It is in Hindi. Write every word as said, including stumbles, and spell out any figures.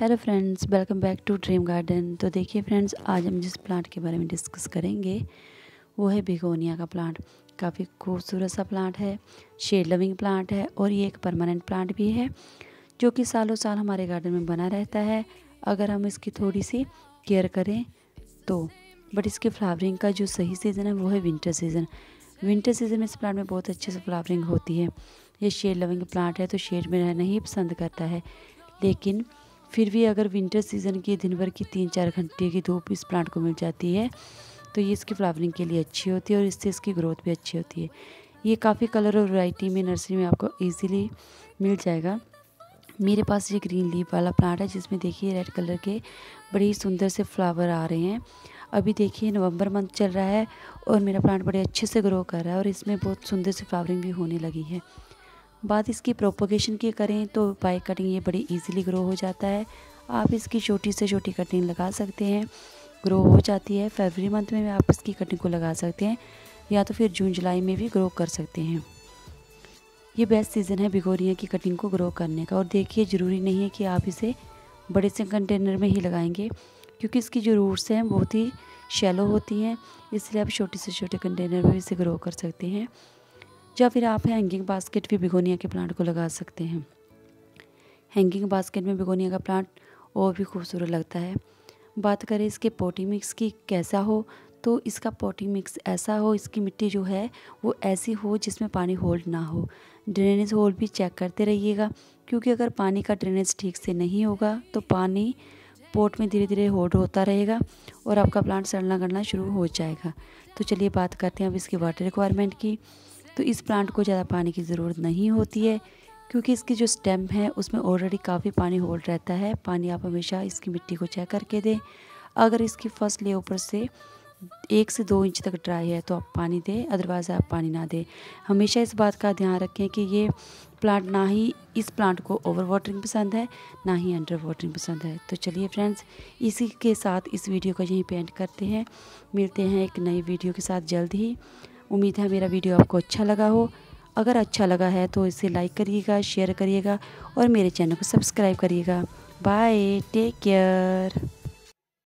Hello friends, welcome back to Dream Garden. तो देखिए फ्रेंड्स, आज हम जिस प्लांट के बारे में डिस्कस करेंगे वो है बिगोनिया का प्लांट। काफ़ी खूबसूरत सा प्लांट है, शेड लविंग प्लांट है और ये एक परमानेंट प्लांट भी है जो कि सालों साल हमारे गार्डन में बना रहता है अगर हम इसकी थोड़ी सी केयर करें तो। बट इसके फ्लावरिंग का जो सही सीज़न है वो है विंटर सीज़न। विंटर सीज़न में इस प्लांट में बहुत अच्छे से फ्लावरिंग होती है। ये शेड लविंग प्लांट है तो शेड में रहना ही पसंद करता है, लेकिन फिर भी अगर विंटर सीज़न की दिन भर की तीन चार घंटे की धूप इस प्लांट को मिल जाती है तो ये इसकी फ्लावरिंग के लिए अच्छी होती है और इससे इसकी ग्रोथ भी अच्छी होती है। ये काफ़ी कलर और वैरायटी में नर्सरी में आपको इजीली मिल जाएगा। मेरे पास ये ग्रीन लीफ वाला प्लांट है जिसमें देखिए रेड कलर के बड़े ही सुंदर से फ्लावर आ रहे हैं। अभी देखिए नवंबर मंथ चल रहा है और मेरा प्लांट बड़े अच्छे से ग्रो कर रहा है और इसमें बहुत सुंदर से फ्लावरिंग भी होने लगी है। बात इसकी प्रोपोगेशन की करें तो बाय कटिंग ये बड़ी इजीली ग्रो हो जाता है। आप इसकी छोटी से छोटी कटिंग लगा सकते हैं, ग्रो हो जाती है। फरवरी मंथ में आप इसकी कटिंग को लगा सकते हैं या तो फिर जून जुलाई में भी ग्रो कर सकते हैं। ये बेस्ट सीज़न है बिगोनिया की कटिंग को ग्रो करने का। और देखिए ज़रूरी नहीं है कि आप इसे बड़े से कंटेनर में ही लगाएंगे क्योंकि इसकी जो रूट्स हैं बहुत ही शैलो होती हैं, इसलिए आप छोटे से छोटे कंटेनर में इसे ग्रो कर सकते हैं। या फिर आप हैंगिंग बास्केट भी बिगोनिया के प्लांट को लगा सकते हैं। हैंगिंग बास्केट में बिगोनिया का प्लांट और भी खूबसूरत लगता है। बात करें इसके पॉटिंग मिक्स की कैसा हो, तो इसका पॉटिंग मिक्स ऐसा हो, इसकी मिट्टी जो है वो ऐसी हो जिसमें पानी होल्ड ना हो। ड्रेनेज होल भी चेक करते रहिएगा क्योंकि अगर पानी का ड्रेनेज ठीक से नहीं होगा तो पानी पोट में धीरे धीरे होल्ड होता रहेगा और आपका प्लांट सड़ना गलना शुरू हो जाएगा। तो चलिए बात करते हैं अब इसकी वाटर रिक्वायरमेंट की। तो इस प्लांट को ज़्यादा पानी की ज़रूरत नहीं होती है क्योंकि इसकी जो स्टेम है उसमें ऑलरेडी काफ़ी पानी होल्ड रहता है। पानी आप हमेशा इसकी मिट्टी को चेक करके दें। अगर इसकी फर्स्ट ले ऊपर से एक से दो इंच तक ड्राई है तो आप पानी दें, अदरवाइज़ आप पानी ना दें। हमेशा इस बात का ध्यान रखें कि ये प्लांट ना ही इस प्लांट को ओवर वाटरिंग पसंद है ना ही अंडर वाटरिंग पसंद है। तो चलिए फ्रेंड्स, इसी के साथ इस वीडियो को यहीं पे एंड करते हैं। मिलते हैं एक नई वीडियो के साथ जल्द ही। उम्मीद है मेरा वीडियो आपको अच्छा लगा हो। अगर अच्छा लगा है तो इसे लाइक करिएगा, शेयर करिएगा और मेरे चैनल को सब्सक्राइब करिएगा। Bye, take care.